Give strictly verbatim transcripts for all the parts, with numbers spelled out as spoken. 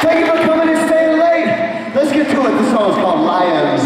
Thank you for coming and staying late. Let's get to it. This song is called Lions.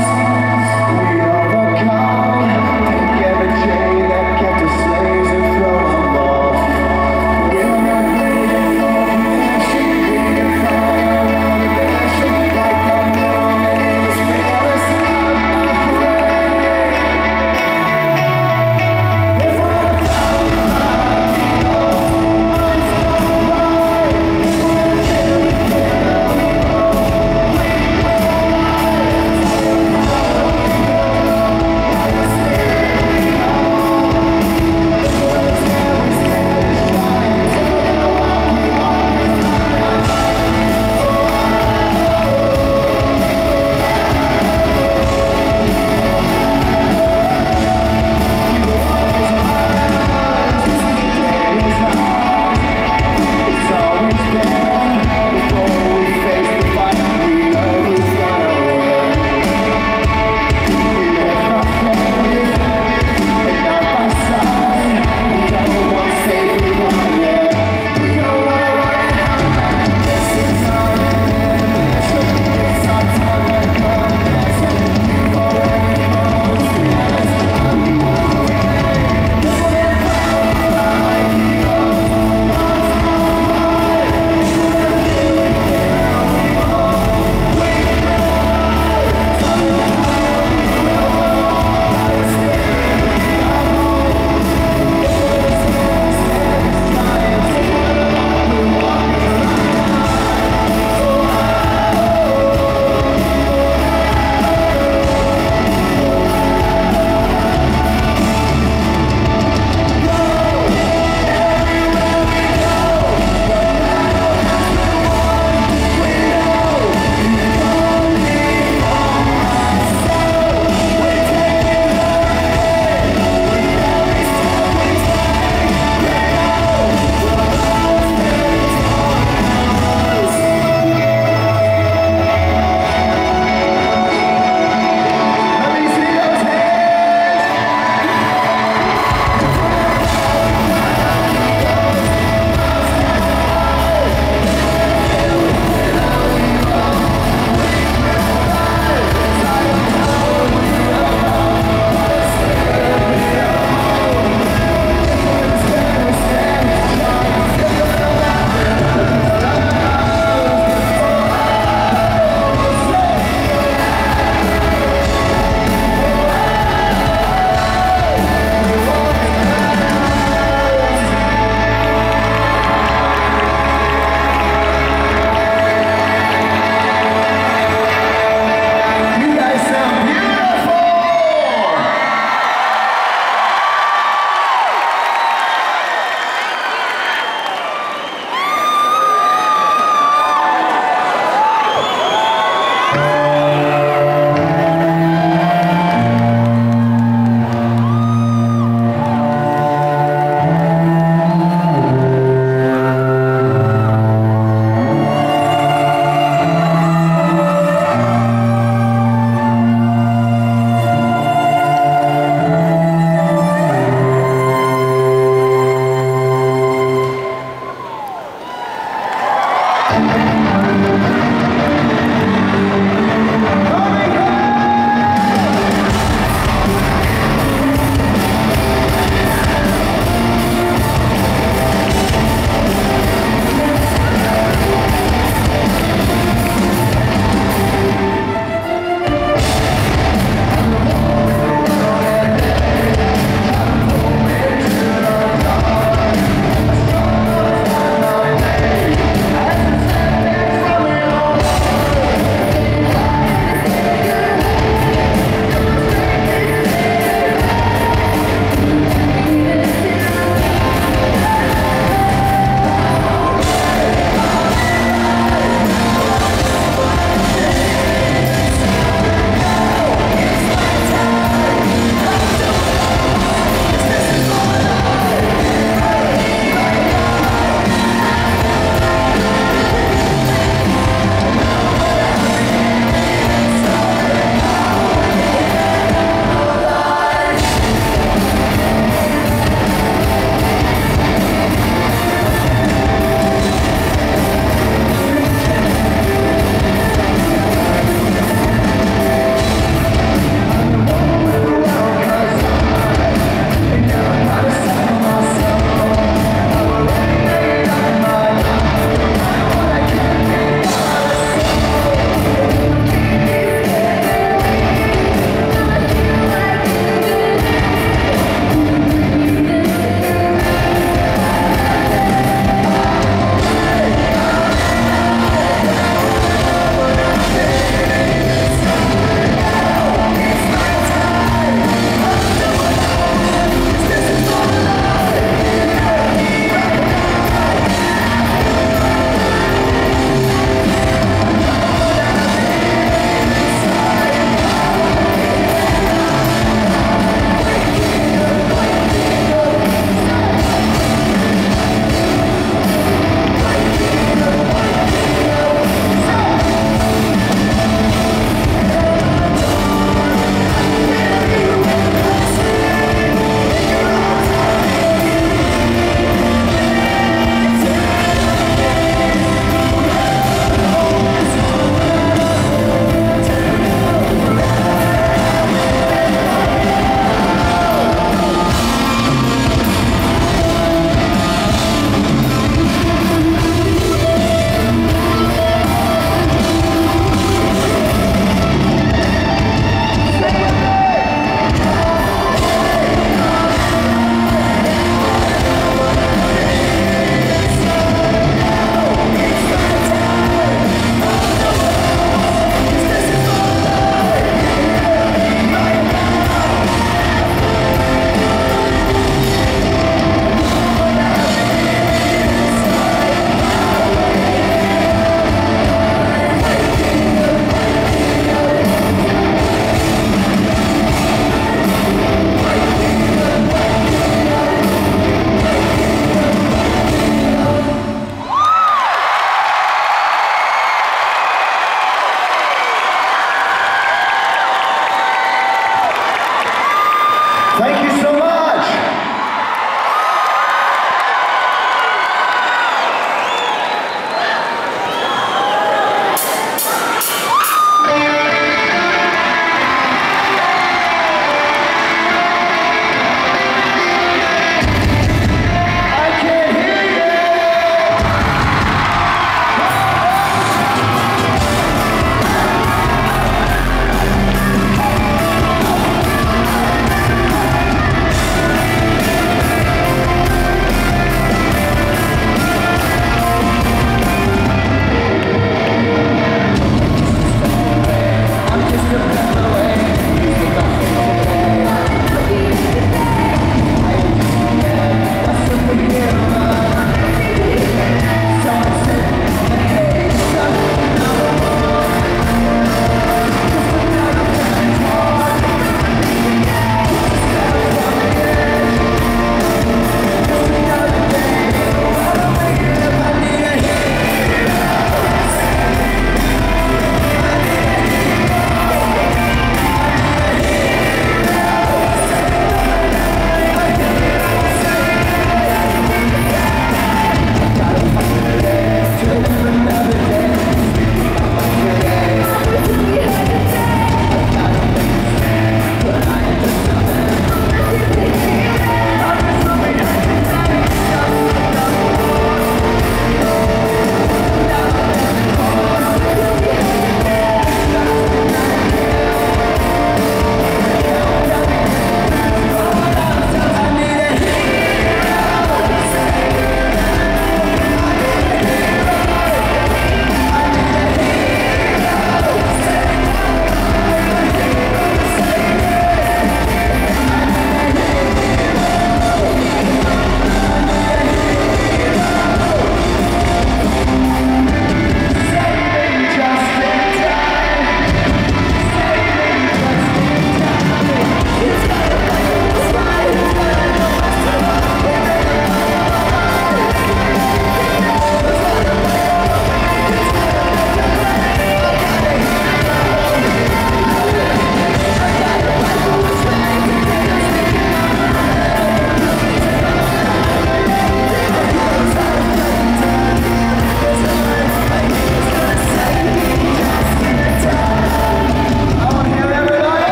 Slaves and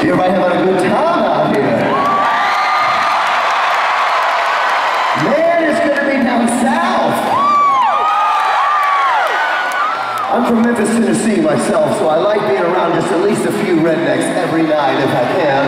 Everybody having a good time out here. Man, it's good to be down south. I'm from Memphis, Tennessee myself, so I like being around just at least a few rednecks every night if I can.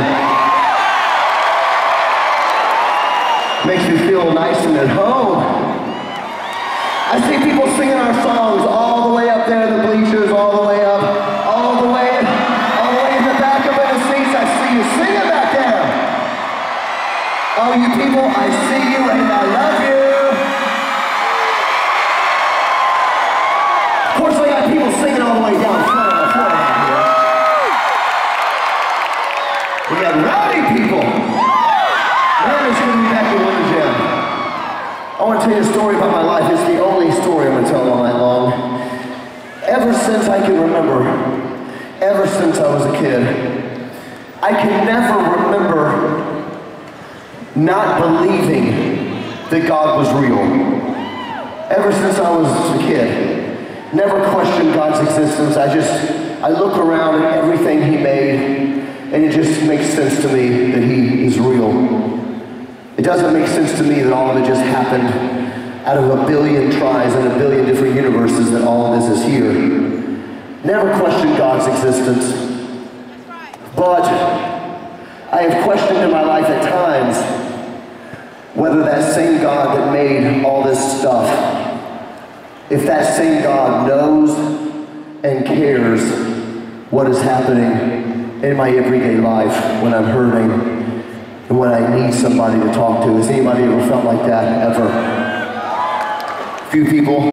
Makes me feel nice and at home. I see people singing our songs all the way up there in the bleachers, all the way up, all the way, all the way in the back of the seats. I see you singing back there. All you people, I see you and I love you. Of course, I got people singing all the way down front on the floor out here. We got rowdy people. Man, it's good to be back in Winter Gym. I want to tell you a story about my life. It's the only story I'm going to tell all night long. Ever since I can remember, ever since I was a kid, I can never remember not believing that God was real. Ever since I was a kid, never questioned God's existence. I just, I look around at everything He made, and it just makes sense to me that He is real. It doesn't make sense to me that all of it just happened out of a billion tries and a billion different universes, that all of this is here. Never questioned God's existence. But I have questioned in my life at times whether that same God that made all this stuff, if that same God knows and cares what is happening in my everyday life when I'm hurting and when I need somebody to talk to. Has anybody ever felt like that, ever? Few people.